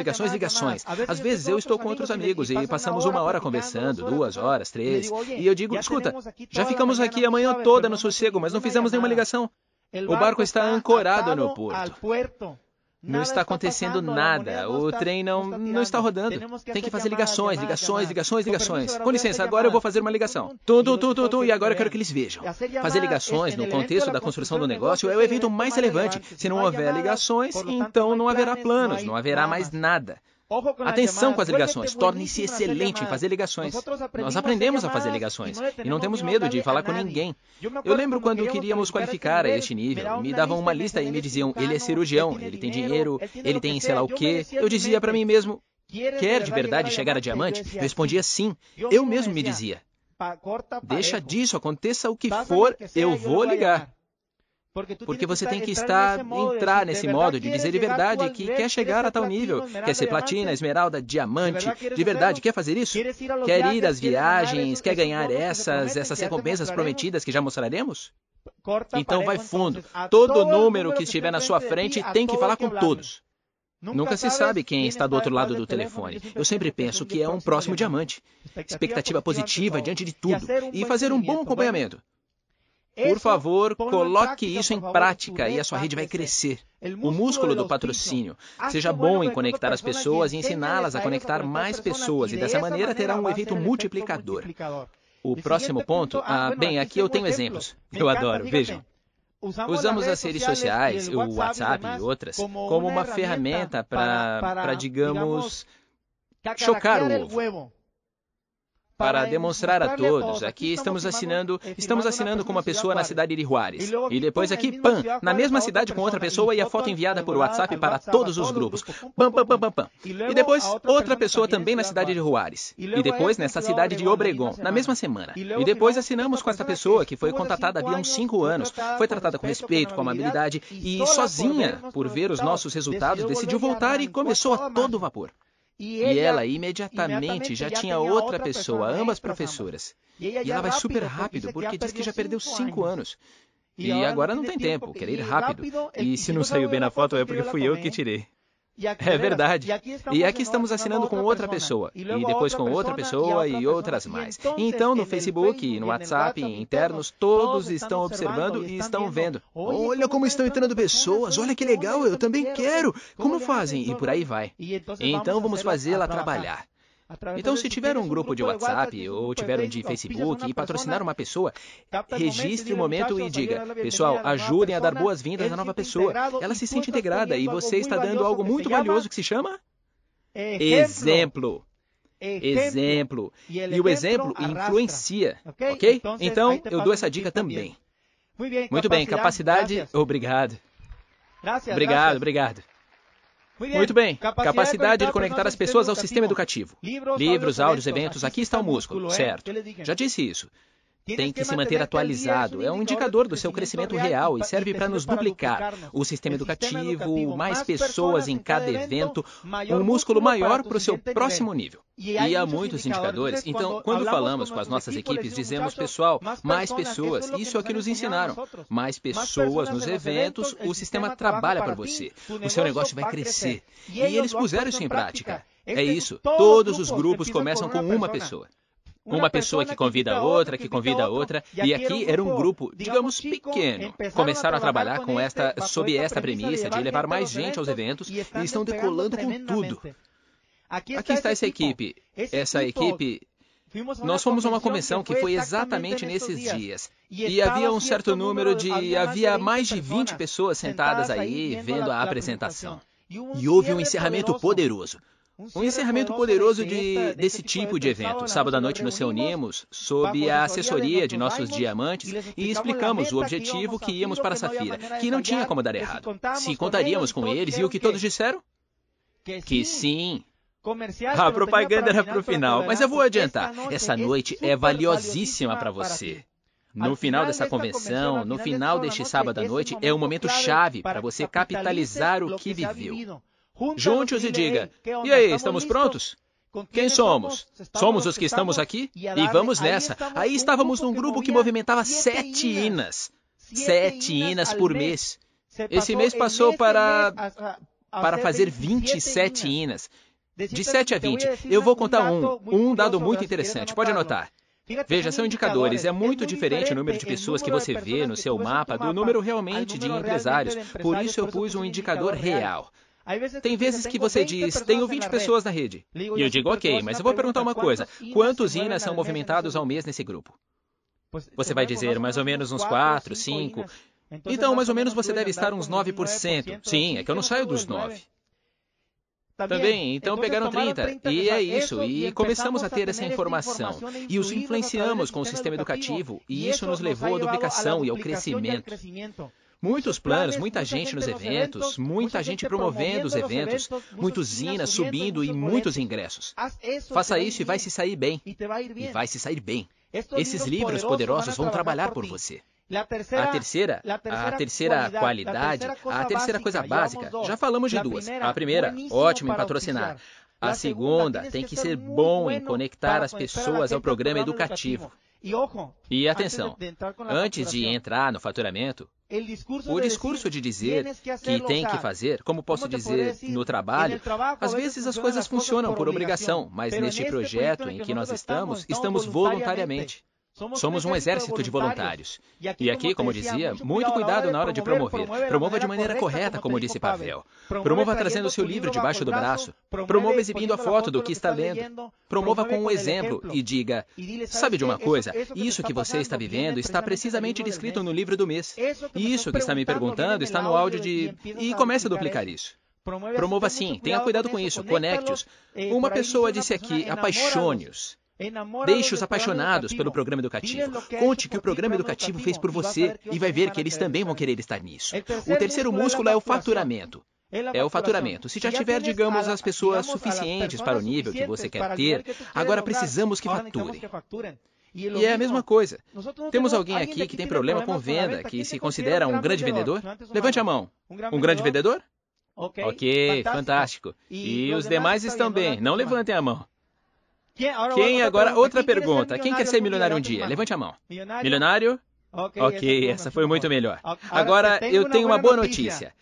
Às vezes eu estou com outros amigos e passamos 1 hora conversando, 2 horas, 3. E eu digo, escuta, já ficamos aqui a manhã toda no sossego, mas não fizemos nenhuma ligação. O barco está ancorado no porto. Não está acontecendo nada. O trem não está rodando. Tem que fazer ligações. Com licença, agora eu vou fazer uma ligação. E agora eu quero que eles vejam. Fazer ligações no contexto da construção do negócio é o evento mais relevante. Se não houver ligações, então não haverá planos, não haverá mais nada. Atenção com as ligações, torne-se excelente em fazer ligações. Nós aprendemos a fazer ligações e não temos medo de falar com ninguém. Eu lembro quando queríamos qualificar a este nível, me davam uma lista e me diziam, ele é cirurgião, ele tem dinheiro, ele tem sei lá o quê. Eu dizia para mim mesmo, quer de verdade chegar a diamante? Eu respondia sim, eu mesmo me dizia. Deixa disso, aconteça o que for, eu vou ligar. Porque você tem que entrar nesse modo de dizer de verdade que quer chegar a tal nível, quer ser platina, esmeralda, diamante, de verdade, quer fazer isso? Quer ir às viagens, quer ganhar essas recompensas prometidas que já mostraremos? Então vai fundo, todo número que estiver na sua frente tem que falar com todos. Nunca se sabe quem está do outro lado do telefone. Eu sempre penso que é um próximo diamante. Expectativa positiva diante de tudo. E fazer um bom acompanhamento. Por favor, coloque isso em prática e a sua rede vai crescer. O músculo do patrocínio. Seja bom em conectar as pessoas e ensiná-las a conectar mais pessoas. E dessa maneira terá um efeito multiplicador. O próximo ponto... bem, aqui eu tenho exemplos. Eu adoro, vejam. Usamos as redes sociais, o WhatsApp e outras, como uma ferramenta para, digamos, chocar o ovo. Para demonstrar a todos, aqui estamos assinando com uma pessoa na cidade de Juárez. E depois aqui, pam, na mesma cidade com outra pessoa e a foto enviada por WhatsApp para todos os grupos. Pam, pam, pam, pam, pam. E depois, outra pessoa também na cidade de Juárez. E depois, nessa cidade de Obregón, na mesma semana. E depois assinamos com essa pessoa que foi contratada havia uns 5 anos. Foi tratada com respeito, com amabilidade e sozinha, por ver os nossos resultados, decidiu voltar e começou a todo vapor. E ela imediatamente já tinha outra pessoa, ambas professoras. E ela vai super rápido, porque diz que já perdeu 5 anos. E agora não tem tempo, quer ir rápido. E se não saiu bem na foto é porque fui eu que tirei. É verdade. E aqui estamos assinando com outra pessoa. E depois com outra pessoa e outras mais. Então, no Facebook e no WhatsApp internos, todos estão observando e estão vendo. Olha como estão entrando pessoas. Olha que legal, eu também quero. Como fazem? E por aí vai. Então, vamos fazê-la trabalhar. Então, se tiver um grupo de WhatsApp ou tiver um de Facebook e patrocinar uma pessoa, registre o momento e diga, pessoal, ajudem a dar boas-vindas à nova pessoa. Ela se sente integrada e você está dando algo muito valioso que se chama exemplo. Exemplo. E o exemplo influencia, ok? Então, eu dou essa dica também. Muito bem, capacidade, obrigado. Obrigado. Muito bem, capacidade de conectar as pessoas ao sistema educativo. Livros, áudios, eventos, aqui está o músculo, certo? Já disse isso. Tem que se manter atualizado. É um indicador do seu crescimento real e serve para nos duplicar. O sistema educativo, mais pessoas em cada evento, um músculo maior para o seu próximo nível. E há muitos indicadores. Então, quando falamos com as nossas equipes, dizemos, pessoal, mais pessoas. Isso é o que nos ensinaram. Mais pessoas nos eventos, o sistema trabalha para você. O seu negócio vai crescer. E eles puseram isso em prática. É isso. Todos os grupos começam com uma pessoa. Uma pessoa que convida a outra, e aqui era um grupo, digamos, pequeno. Começaram a trabalhar sob esta premissa de levar mais gente aos eventos e estão decolando com tudo. Aqui está essa equipe. Nós fomos a uma convenção que foi exatamente nesses dias. E havia mais de 20 pessoas sentadas aí, vendo a apresentação. E houve um encerramento poderoso. Um encerramento poderoso desse tipo de evento. Sábado à noite nos reunimos sob a assessoria de nossos diamantes e explicamos o objetivo que íamos para Safira, que não tinha como dar errado. Se contaríamos com eles e o que todos disseram? Que sim. A propaganda era para o final, mas eu vou adiantar. Essa noite é valiosíssima para você. No final dessa convenção, no final deste sábado à noite, é um momento chave para você capitalizar o que viveu. Junte-os e diga, e aí, estamos prontos? Quem somos? Somos os que estamos aqui? E vamos nessa. Aí estávamos num grupo que movimentava 7 INAs. 7 INAs por mês. Esse mês passou para fazer 27 INAs. De 7 a 20. Eu vou contar um dado muito interessante. Pode anotar. Veja, são indicadores. É muito diferente o número de pessoas que você vê no seu mapa do número realmente de empresários. Por isso eu pus um indicador real. Tem vezes que você diz, tenho 20 pessoas na rede. E eu digo, ok, mas eu vou perguntar uma coisa. Quantos INAs são movimentados ao mês nesse grupo? Você vai dizer, mais ou menos uns 4, 5. Então, mais ou menos você deve estar uns 9%. Sim, é que eu não saio dos 9. Também, então pegaram 30. E é isso, e começamos a ter essa informação. E os influenciamos com o sistema educativo, e isso nos levou à duplicação e ao crescimento. Muitos planos, muita gente nos eventos, muita gente promovendo os eventos, muitos INAs subindo e muitos ingressos. Faça isso e vai se sair bem. E vai se sair bem. Esses livros poderosos vão trabalhar por você. A terceira qualidade, a terceira coisa básica, já falamos de 2. A primeira, ótimo em patrocinar. A segunda, tem que ser bom em conectar as pessoas ao programa educativo. E atenção, antes de entrar no faturamento, o discurso de dizer que tem que fazer, como posso dizer, no trabalho, às vezes as coisas funcionam por obrigação, mas neste projeto em que nós estamos voluntariamente. Somos um exército de voluntários. E aqui, como dizia, muito cuidado na hora de promover. Promova de maneira correta, como disse Pavel. Promova trazendo o seu livro debaixo do braço. Promova exibindo a foto do que está lendo. Promova com um exemplo e diga, sabe de uma coisa? Isso que você está vivendo está precisamente descrito no livro do mês. E isso que está me perguntando está no áudio de... E comece a duplicar isso. Promova sim, tenha cuidado com isso, conecte-os. Uma pessoa disse aqui, apaixone-os. Deixe-os apaixonados pelo programa educativo. Conte que o programa educativo fez por você e vai ver que eles também vão querer estar nisso. O terceiro músculo é o faturamento. É o faturamento. Se já tiver, digamos, as pessoas suficientes para o nível que você quer ter, agora precisamos que faturem. E é a mesma coisa. Temos alguém aqui que tem problema com venda, que se considera um grande vendedor? Levante a mão. Um grande vendedor? Ok, fantástico. E os demais estão bem. Não levantem a mão. Quem agora? Outra pergunta. Quem quer ser milionário um dia? Levante a mão. Milionário? Ok, essa foi muito melhor. Agora, eu tenho uma boa notícia.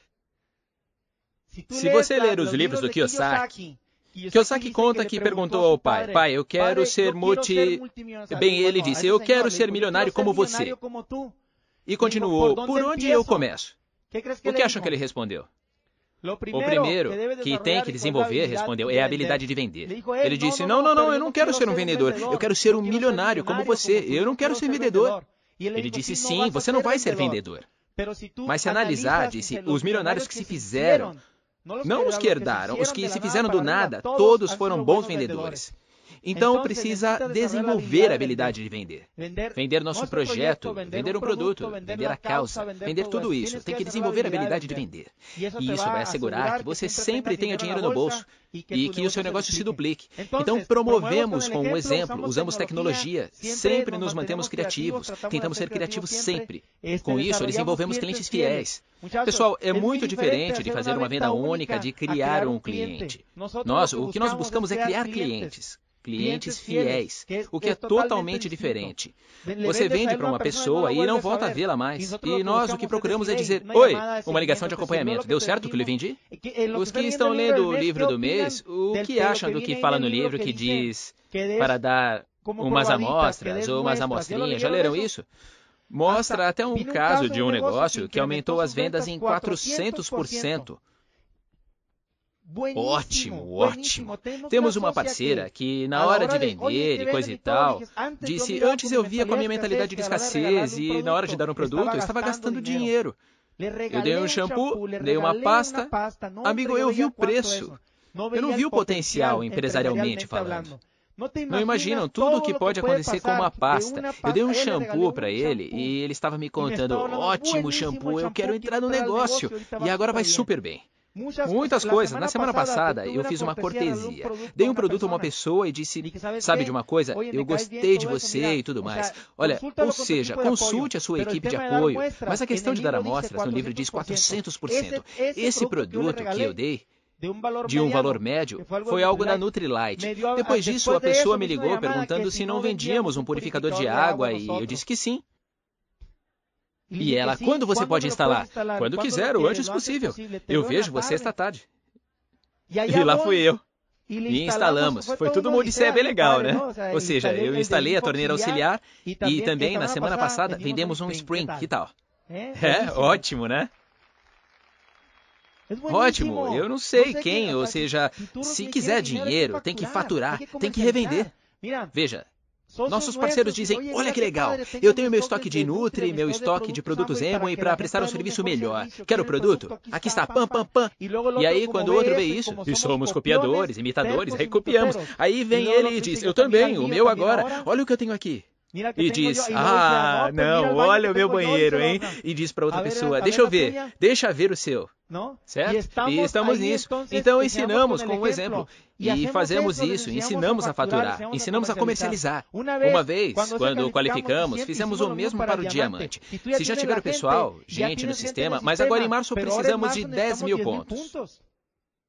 Se você ler os livros do Kiyosaki, Kiyosaki conta que perguntou ao pai, pai, eu quero ser Bem, ele disse, eu quero ser milionário como você. E continuou, por onde eu começo? O que acham que ele respondeu? O primeiro que tem que desenvolver, respondeu, é a habilidade de vender. Ele disse, não, eu não quero ser um vendedor, eu quero ser um milionário como você, eu não quero ser vendedor. Ele disse, sim, você não vai ser vendedor. Mas se analisar, disse, os milionários que se fizeram, não os que herdaram, os que se fizeram do nada, todos foram bons vendedores. Então, precisa desenvolver a habilidade de vender. Vender nosso projeto, vender um produto, vender a causa, vender tudo isso. Tem que desenvolver a habilidade de vender. E isso vai assegurar que você sempre tenha dinheiro no bolso e que o seu negócio se duplique. Então, promovemos com um exemplo, usamos tecnologia, sempre nos mantemos criativos, tentamos ser criativos sempre. Com isso, desenvolvemos clientes fiéis. Pessoal, é muito diferente de fazer uma venda única, de criar um cliente. O que nós buscamos é criar clientes. Clientes fiéis, o que é totalmente diferente. Você vende para uma pessoa e não volta a vê-la mais. E nós o que procuramos é dizer, oi, uma ligação de acompanhamento. Deu certo o que lhe vendi? Os que estão lendo o livro do mês, o que acham do que fala no livro que diz para dar umas amostras ou umas amostrinhas? Já leram isso? Mostra até um caso de um negócio que aumentou as vendas em 400%. Ótimo. Temos uma parceira que, na hora de vender e coisa e tal, disse, antes eu via com a minha mentalidade de escassez e na hora de dar um produto eu estava gastando dinheiro. Eu dei um shampoo, dei uma pasta. Amigo, eu vi o preço. Eu não vi o potencial empresarialmente falando. Não imaginam tudo o que pode acontecer com uma pasta. Eu dei um shampoo para ele e ele estava me contando, ótimo shampoo, eu quero entrar no negócio. E agora vai super bem. Muitas coisas. Na semana passada, eu fiz uma cortesia. Dei um produto a uma pessoa e disse, sabe de uma coisa? Eu gostei de você e tudo mais. Olha, ou seja, consulte a sua equipe de apoio. Mas a questão de dar amostras no livro diz 400%. Esse produto que eu dei, de um valor médio, foi algo da Nutrilite. Depois disso, a pessoa me ligou perguntando se não vendíamos um purificador de água e eu disse que sim. E ela, quando você pode instalar? Quando quiser, o antes possível. Eu vejo você esta tarde. E lá fui eu. E instalamos. Foi tudo uma odisseia bem legal, né? Ou seja, eu instalei a torneira auxiliar e também, na semana passada, vendemos um Spring. Que tal? É, ótimo, né? Ótimo. Eu não sei quem, ou seja, se quiser dinheiro, tem que faturar, tem que revender. Veja. Nossos parceiros dizem, olha que legal, eu tenho meu estoque de Nutri, meu estoque de produtos Amway para prestar um serviço melhor. Quer o produto? Aqui está, pam. E aí, quando o outro vê isso, e somos copiadores, imitadores, aí copiamos. Aí vem ele e diz, eu também, o meu agora, olha o que eu tenho aqui. E diz, não, olha o meu banheiro, hein? E diz para outra pessoa, deixa ver o seu. Certo? E estamos nisso. Então ensinamos com um exemplo. E fazemos isso, ensinamos a faturar, ensinamos a comercializar. Uma vez, quando qualificamos, fizemos o mesmo para o diamante. Se já tiver o pessoal, gente no sistema, mas agora em março precisamos de 10 mil pontos.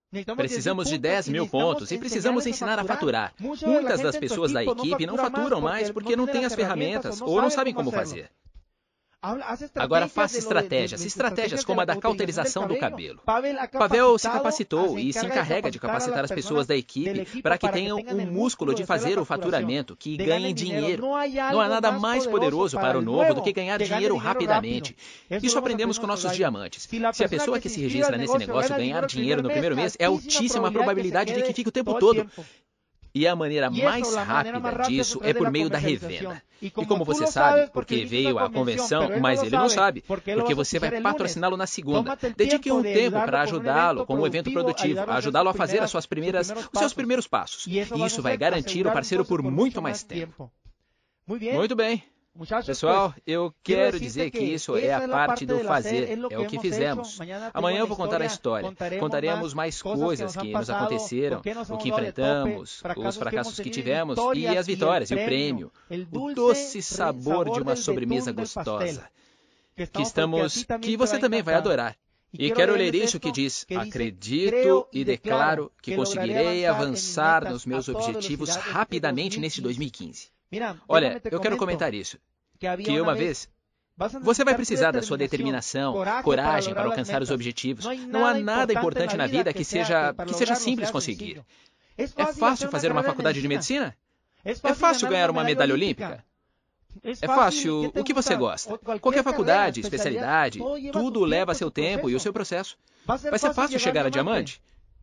Precisamos de 10 mil pontos e precisamos ensinar a faturar. Muitas das pessoas da equipe não faturam mais porque não têm as ferramentas ou não sabem como fazer. Agora faça estratégias como a da cauterização do cabelo. Pavel se capacitou e se encarrega de capacitar as pessoas da equipe para que tenham o músculo de fazer o faturamento, que ganhem dinheiro. Não há nada mais poderoso para o novo do que ganhar dinheiro rapidamente. Isso aprendemos com nossos diamantes. Se a pessoa que se registra nesse negócio ganhar dinheiro no primeiro mês, é altíssima a probabilidade de que fique o tempo todo. E a maneira mais rápida disso é por meio da revenda. E como você sabe, porque veio à convenção, mas ele não sabe, porque você vai patrociná-lo na segunda. Dedique um tempo para ajudá-lo com um evento produtivo, ajudá-lo a fazer os seus primeiros passos. E isso vai garantir o parceiro por muito mais tempo. Muito bem. Pessoal, eu quero dizer que isso é a parte do fazer, é o que fizemos. Amanhã eu vou contar a história. Contaremos mais coisas que nos aconteceram, o que enfrentamos, os fracassos que tivemos e as vitórias e o prêmio. O doce sabor de uma sobremesa gostosa. Que você também vai adorar. E quero ler isso que diz: acredito e declaro que conseguirei avançar nos meus objetivos rapidamente neste 2015. Olha, eu quero comentar isso, que uma vez você vai precisar da sua determinação, coragem para alcançar os objetivos. Não há nada importante na vida que seja simples conseguir. É fácil fazer uma faculdade de medicina? É fácil ganhar uma medalha olímpica? É fácil o que você gosta. Qualquer faculdade, especialidade, tudo leva seu tempo e o seu processo. Vai ser fácil chegar a diamante?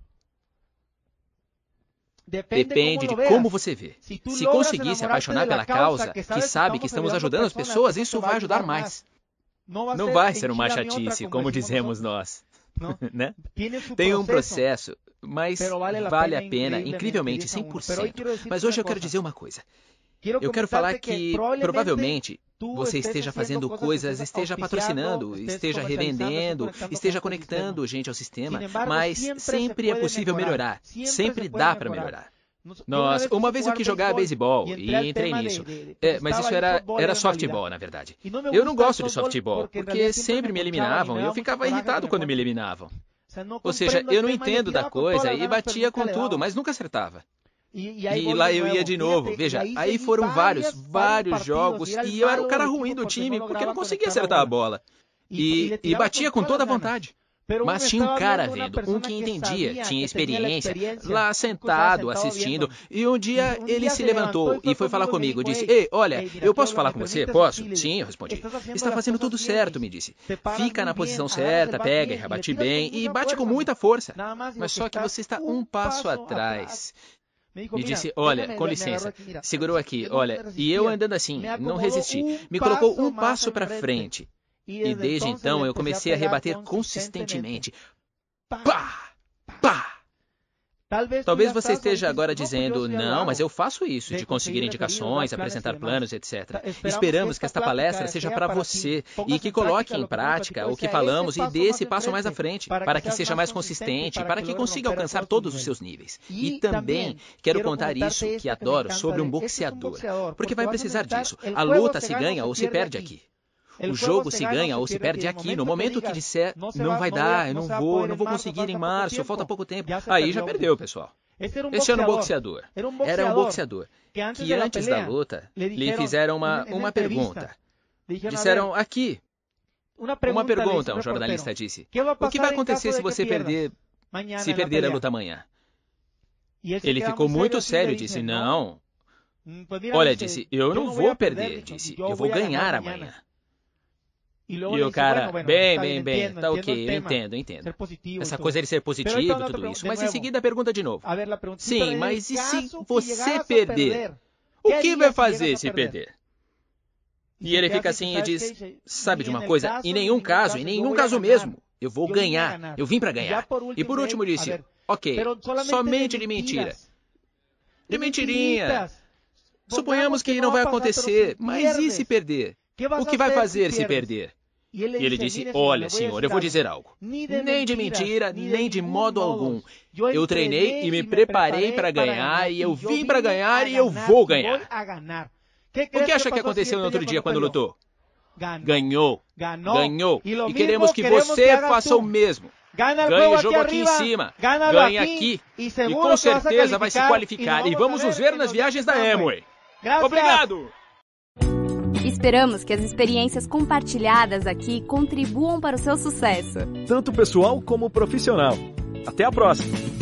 Depende de como você vê. Se conseguir se apaixonar pela causa, que sabe que estamos ajudando as pessoas, isso vai ajudar mais. Não vai ser uma chatice, como dizemos nós. Né? Tem um processo, mas vale a pena, incrivelmente, 100%. Mas hoje eu quero dizer uma coisa. Eu quero falar que, provavelmente, você esteja fazendo coisas, esteja patrocinando, esteja revendendo, esteja conectando gente ao sistema, mas sempre é possível melhorar, sempre dá para melhorar. Uma vez eu quis jogar beisebol e entrei nisso, mas isso era softball, na verdade. Eu não gosto de softball, porque sempre me eliminavam e eu ficava irritado quando me eliminavam. Ou seja, eu não entendo da coisa e batia com tudo, mas nunca acertava. E lá eu ia de novo. Veja, aí foram vários jogos e eu era o cara ruim do time porque não conseguia acertar a bola. E batia com toda a vontade. Mas tinha um cara vendo, um que entendia, tinha experiência, lá sentado, assistindo. E um dia ele se levantou e foi falar comigo. Disse: ei, olha, eu posso falar com você? Posso? Sim, eu respondi. Está fazendo tudo certo, me disse. Fica na posição certa, pega e rebate bem e bate com muita força. Mas só que você está um passo atrás. Me disse: olha, com licença, segurou aqui, olha, e eu andando assim, não resisti. Me colocou um passo para frente. E desde então eu comecei a rebater consistentemente. Pá! Pá! Talvez você esteja agora dizendo: não, mas eu faço isso, de conseguir indicações, apresentar planos, etc. Esperamos que esta palestra seja para você e que coloque em prática o que falamos e dê esse passo mais à frente, para que seja mais consistente, para que consiga alcançar todos os seus níveis. E também quero contar isso, que adoro, sobre um boxeador, porque vai precisar disso. A luta se ganha ou se perde aqui. O jogo se ganha ou se perde aqui. No momento que disser: não vai dar, eu não vou conseguir em março, falta pouco tempo, aí já perdeu, pessoal. Este era um boxeador. Era um boxeador que antes da luta lhe fizeram uma pergunta. Disseram: aqui. Uma pergunta, um jornalista disse: o que vai acontecer se você perder a luta amanhã? Ele ficou muito sério e disse: não. Olha, disse, eu não vou perder, disse, eu vou ganhar amanhã. E o cara, bem, tá ok, eu entendo. Essa coisa de ser positivo e tudo isso. Mas em seguida a pergunta de novo. Sim, mas e se você perder? O que vai fazer se perder? E ele fica assim e diz: sabe de uma coisa? Em nenhum caso mesmo, eu vou ganhar. Eu vim para ganhar. E por último disse: ok, somente de mentira. De mentirinha. Suponhamos que não vai acontecer, mas e se perder? O que vai fazer se perder? E ele disse: olha, senhor, eu vou dizer algo. Nem de mentira, nem de modo algum. Eu treinei e me preparei para ganhar, e eu vim para ganhar, e eu vou ganhar. O que acha que aconteceu no outro dia quando lutou? Ganhou. E queremos que você faça o mesmo. Ganha o jogo aqui em cima, ganha aqui e com certeza vai se qualificar. E vamos nos ver nas viagens da Amway. Obrigado! Esperamos que as experiências compartilhadas aqui contribuam para o seu sucesso. Tanto pessoal como profissional. Até a próxima!